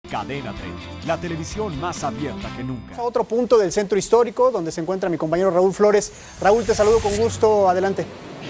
Cadena 30, la televisión más abierta que nunca. A otro punto del centro histórico, donde se encuentra mi compañero Raúl Flores. Raúl, te saludo con gusto, adelante.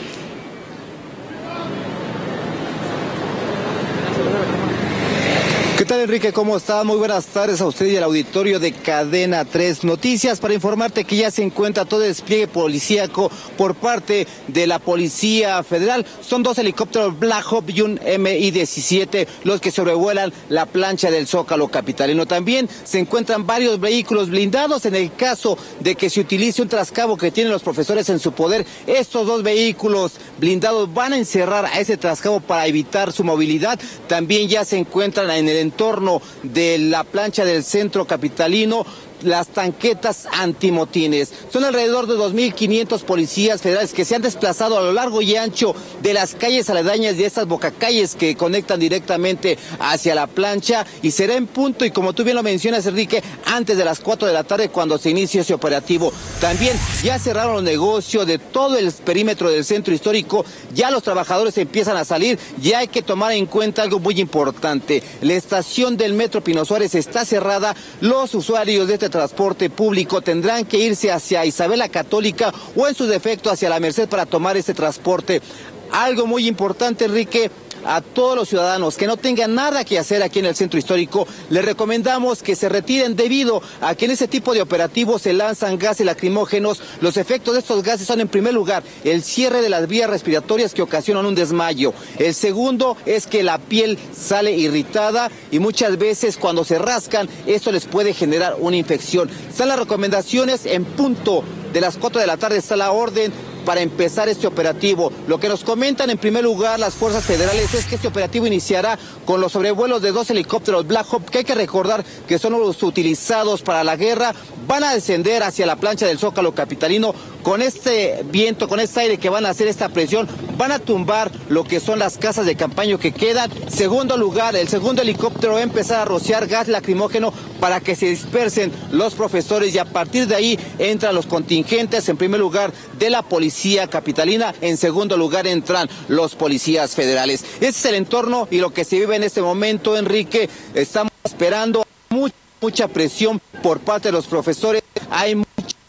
¿Qué tal, Enrique? ¿Cómo está? Muy buenas tardes a usted y al auditorio de Cadena 3 Noticias, para informarte que ya se encuentra todo el despliegue policíaco por parte de la Policía Federal. Son 2 helicópteros Black Hawk y un Mi-17 los que sobrevuelan la plancha del Zócalo capitalino. También se encuentran varios vehículos blindados en el caso de que se utilice un trascabo que tienen los profesores en su poder. Estos 2 vehículos blindados van a encerrar a ese trascabo para evitar su movilidad. También ya se encuentran en el entorno de la plancha del centro capitalino las tanquetas antimotines. Son alrededor de 2.500 policías federales que se han desplazado a lo largo y ancho de las calles aledañas de estas bocacalles que conectan directamente hacia la plancha, y será en punto, y como tú bien lo mencionas, Enrique, antes de las 4 de la tarde cuando se inicie ese operativo. También ya cerraron los negocios de todo el perímetro del centro histórico, ya los trabajadores empiezan a salir. Ya hay que tomar en cuenta algo muy importante: la estación del Metro Pino Suárez está cerrada. Los usuarios de este transporte público tendrán que irse hacia Isabel la Católica o en su defecto hacia la Merced para tomar este transporte. Algo muy importante, Enrique: a todos los ciudadanos que no tengan nada que hacer aquí en el centro histórico, les recomendamos que se retiren, debido a que en ese tipo de operativos se lanzan gases lacrimógenos. Los efectos de estos gases son, en primer lugar, el cierre de las vías respiratorias que ocasionan un desmayo. El segundo es que la piel sale irritada y muchas veces cuando se rascan esto les puede generar una infección. Están las recomendaciones. En punto de las 4 de la tarde está la orden para empezar este operativo. Lo que nos comentan en primer lugar las fuerzas federales es que este operativo iniciará con los sobrevuelos de 2 helicópteros Black Hawk, que hay que recordar que son los utilizados para la guerra. Van a descender hacia la plancha del Zócalo capitalino. Con este viento, con este aire que van a hacer esta presión, van a tumbar lo que son las casas de campaña que quedan. Segundo lugar, el segundo helicóptero va a empezar a rociar gas lacrimógeno para que se dispersen los profesores, y a partir de ahí entran los contingentes, en primer lugar de la Policía Capitalina, en segundo lugar entran los policías federales. Ese es el entorno y lo que se vive en este momento, Enrique. Estamos esperando mucha presión por parte de los profesores. Hay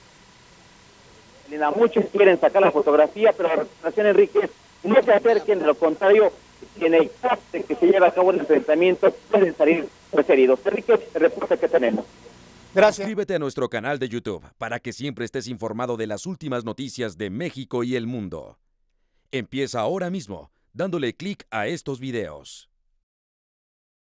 muchos quieren sacar la fotografía, pero la recomendación, Enrique, es no se acerquen, de lo contrario, en el caso de que se lleve a cabo el enfrentamiento, pueden salir heridos. Enrique, el reporte que tenemos. Gracias. Suscríbete a nuestro canal de YouTube para que siempre estés informado de las últimas noticias de México y el mundo. Empieza ahora mismo dándole clic a estos videos.